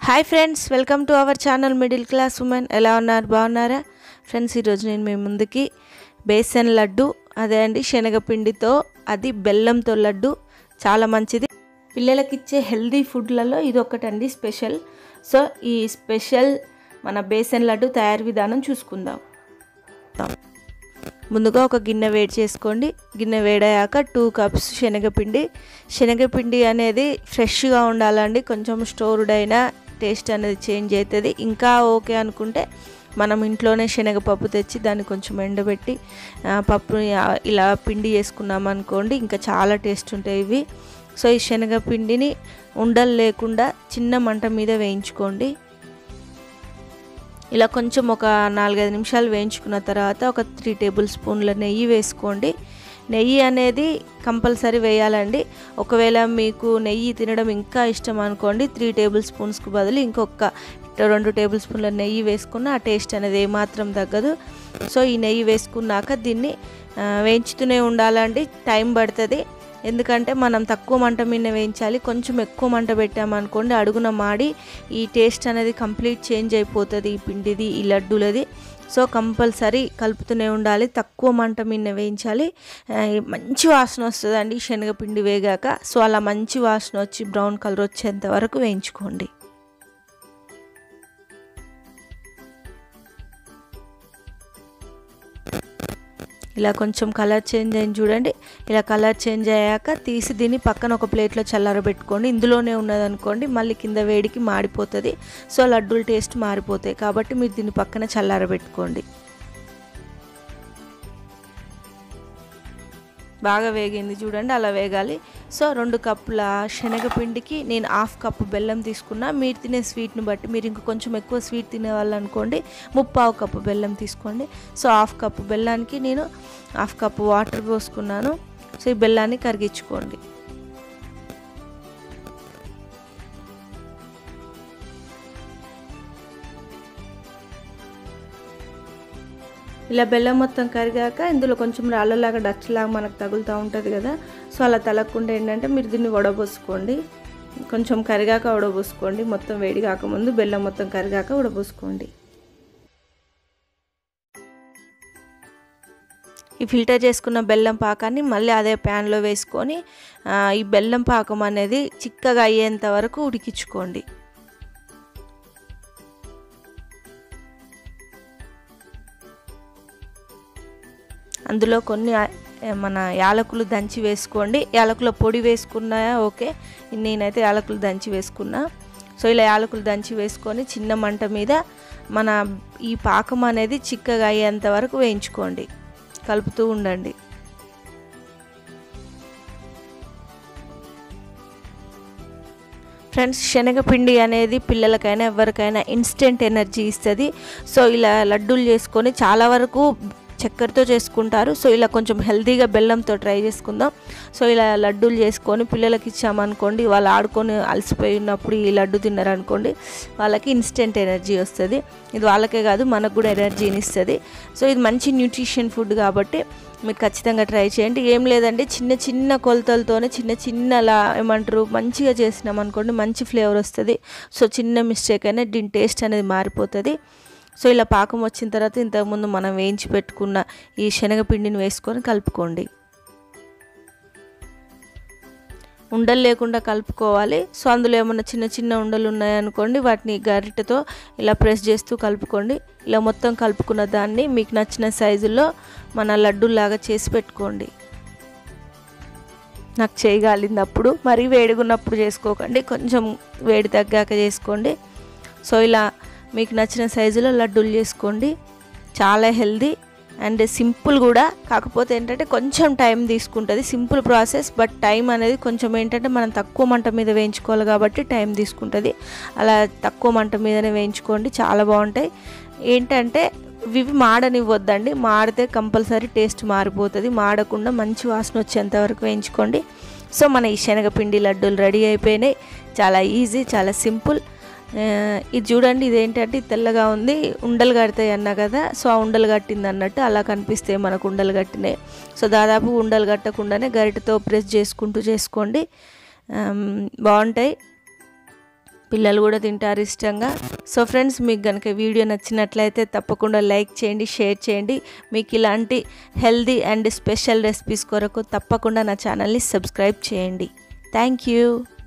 Hi friends, welcome to our channel middle class women. ఎలా ఉన్నారు? బాగున్నారా ఫ్రెండ్స్? ఈరోజు నేను మీ ముందుకి బేసన్ లడ్డు, అదే అండి శనగపిండితో, అది బెల్లంతో లడ్డు. చాలా మంచిది, పిల్లలకి ఇచ్చే హెల్దీ ఫుడ్లలో ఇది ఒకటండి స్పెషల్. సో ఈ స్పెషల్ మన బేసన్ లడ్డు తయారు విధానం చూసుకుందాం. ముందుగా ఒక గిన్నె వేడి చేసుకోండి. గిన్నె వేడయ్యాక 2 కప్స్ శనగపిండి అనేది ఫ్రెష్గా ఉండాలండి. కొంచెం స్టోర్డ్ అయినా టేస్ట్ అనేది చేంజ్ అవుతుంది. ఇంకా ఓకే అనుకుంటే మనం ఇంట్లోనే శనగపప్పు తెచ్చి దాన్ని కొంచెం ఎండబెట్టి పప్పుని ఇలా పిండి చేసుకున్నాం అనుకోండి, ఇంకా చాలా టేస్ట్ ఉంటాయి ఇవి. సో ఈ శనగపిండిని ఉండలు లేకుండా చిన్న మంట మీద వేయించుకోండి. ఇలా కొంచెం ఒక 4-5 నిమిషాలు వేయించుకున్న తర్వాత ఒక 3 టేబుల్ స్పూన్ల నెయ్యి వేసుకోండి. నెయ్యి అనేది కంపల్సరీ వేయాలండి. ఒకవేళ మీకు నెయ్యి తినడం ఇంకా ఇష్టం అనుకోండి, 3 టేబుల్ స్పూన్స్కి బదులు ఇంకొక 2 టేబుల్ స్పూన్ల నెయ్యి వేసుకున్న ఆ టేస్ట్ అనేది ఏమాత్రం తగ్గదు. సో ఈ నెయ్యి వేసుకున్నాక దీన్ని వేయించుతూనే ఉండాలండి. టైం పడుతుంది, ఎందుకంటే మనం తక్కువ మంట మీద వేయించాలి. కొంచెం ఎక్కువ మంట పెట్టామనుకోండి అడుగున మాడి ఈ టేస్ట్ అనేది కంప్లీట్ చేంజ్ అయిపోతుంది ఈ పిండిది, ఈ లడ్డూలది. సో కంపల్సరీ కలుపుతూనే ఉండాలి, తక్కువ మంట మీద వేయించాలి. మంచి వాసన వస్తుందండి శనగపిండి వేగాక. సో అలా మంచి వాసన వచ్చి బ్రౌన్ కలర్ వచ్చేంత వరకు వేయించుకోండి. ఇలా కొంచెం కలర్ చేంజ్ అయింది చూడండి. ఇలా కలర్ చేంజ్ అయ్యాక తీసి దీన్ని పక్కన ఒక ప్లేట్లో చల్లారబెట్టుకోండి. ఇందులోనే ఉన్నదనుకోండి మళ్ళీ కింద వేడికి మాడిపోతుంది. సో లడ్డూల టేస్ట్ మారిపోతాయి, కాబట్టి మీరు దీన్ని పక్కన చల్లారబెట్టుకోండి. బాగా వేగింది చూడండి, అలా వేగాలి. సో 2 కప్పుల శనగపిండికి నేను 1/2 కప్పు బెల్లం తీసుకున్నా. మీరు తినే స్వీట్ని బట్టి, మీరు ఇంక కొంచెం ఎక్కువ స్వీట్ తినేవాళ్ళు అనుకోండి 3/4 కప్పు బెల్లం తీసుకోండి. సో 1/2 కప్పు బెల్లానికి నేను 1/2 కప్పు వాటర్ పోసుకున్నాను. సో ఈ బెల్లాన్ని కరిగించుకోండి. ఇలా బెల్లం మొత్తం కరిగాక ఇందులో కొంచెం రాళ్ళలాగా డచ్లాగా మనకు తగులుతూ ఉంటుంది కదా. సో అలా తగలకుండా ఏంటంటే మీరు దీన్ని వడబోసుకోండి. కొంచెం కరిగాక వడబోసుకోండి, మొత్తం వేడి కాకముందు బెల్లం మొత్తం కరిగాక వడబోసుకోండి. ఈ ఫిల్టర్ చేసుకున్న బెల్లం పాకాన్ని మళ్ళీ అదే ప్యాన్లో వేసుకొని ఈ బెల్లం పాకం అనేది చిక్కగా అయ్యేంత వరకు ఉడికించుకోండి. అందులో కొన్ని మన యాలకులు దంచి వేసుకోండి. యాలకుల పొడి వేసుకున్నా ఓకే, నేనైతే యాలకులు దంచి వేసుకున్నా. సో ఇలా యాలకులు దంచి వేసుకొని చిన్న మంట మీద మన ఈ పాకం అనేది చిక్కగా అయ్యేంత వరకు వేయించుకోండి, కలుపుతూ ఉండండి. ఫ్రెండ్స్, శనగపిండి అనేది పిల్లలకైనా ఎవరికైనా ఇన్స్టెంట్ ఎనర్జీ ఇస్తుంది. సో ఇలా లడ్డూలు చేసుకొని చాలా వరకు చక్కెరతో చేసుకుంటారు. సో ఇలా కొంచెం హెల్తీగా బెల్లంతో ట్రై చేసుకుందాం. సో ఇలా లడ్డూలు చేసుకొని పిల్లలకి ఇచ్చామనుకోండి, వాళ్ళు ఆడుకొని అలసిపోయి ఉన్నప్పుడు ఈ లడ్డు తిన్నారనుకోండి వాళ్ళకి ఇన్స్టెంట్ ఎనర్జీ వస్తుంది. ఇది వాళ్ళకే కాదు మనకు కూడా ఎనర్జీని ఇస్తుంది. సో ఇది మంచి న్యూట్రిషన్ ఫుడ్ కాబట్టి మీరు ఖచ్చితంగా ట్రై చేయండి. ఏం లేదండి, చిన్న చిన్న కొలతలతోనే చిన్న ఏమంటారు మంచిగా చేసినాం అనుకోండి మంచి ఫ్లేవర్ వస్తుంది. సో చిన్న మిస్టేక్ అయినా దీని టేస్ట్ అనేది మారిపోతుంది. సో ఇలా పాకం వచ్చిన తర్వాత ఇంతకుముందు మనం వేయించి పెట్టుకున్న ఈ శనగపిండిని వేసుకొని కలుపుకోండి. ఉండలు లేకుండా కలుపుకోవాలి. సో అందులో ఏమన్నా చిన్న చిన్న ఉండలు ఉన్నాయనుకోండి వాటిని గరిటెతో ఇలా ప్రెస్ చేస్తూ కలుపుకోండి. ఇలా మొత్తం కలుపుకున్న దాన్ని మీకు నచ్చిన సైజులో మన లడ్డూలాగా చేసి పెట్టుకోండి. నాకు చేయగలిగింది అప్పుడు, మరీ వేడిగున్నప్పుడు చేసుకోకండి, కొంచెం వేడి తగ్గాక చేసుకోండి. సో ఇలా మీకు నచ్చిన సైజులో లడ్డూలు చేసుకోండి. చాలా హెల్దీ అండ్ సింపుల్ కూడా, కాకపోతే ఏంటంటే కొంచెం టైం తీసుకుంటుంది. సింపుల్ ప్రాసెస్, బట్ టైం అనేది కొంచెం ఏంటంటే మనం తక్కువ మంట మీద వేయించుకోవాలి కాబట్టి టైం తీసుకుంటుంది. అలా తక్కువ మంట మీదనే వేయించుకోండి, చాలా బాగుంటాయి. ఏంటంటే ఇవి మాడనివ్వద్దండి, మాడితే కంపల్సరీ టేస్ట్ మారిపోతుంది. మాడకుండా మంచి వాసన వచ్చేంత వరకు వేయించుకోండి. సో మన ఈ శనగపిండి లడ్డూలు రెడీ అయిపోయినాయి. చాలా ఈజీ, చాలా సింపుల్. ఇది చూడండి, ఇదేంటంటే తెల్లగా ఉంది, ఉండలు కడతాయి అన్నా కదా. సో ఆ ఉండలు కట్టింది అన్నట్టు అలా కనిపిస్తాయి మనకు ఉండలు కట్టినాయి. సో దాదాపు ఉండలు కట్టకుండానే గరిటెతో ప్రెస్ చేసుకుంటూ చేసుకోండి, బాగుంటాయి. పిల్లలు కూడా తింటారు ఇష్టంగా. సో ఫ్రెండ్స్, మీకు కనుక వీడియో నచ్చినట్లయితే తప్పకుండా లైక్ చేయండి, షేర్ చేయండి. మీకు ఇలాంటి హెల్దీ అండ్ స్పెషల్ రెసిపీస్ కొరకు తప్పకుండా నా ఛానల్ని సబ్స్క్రైబ్ చేయండి. Thank you.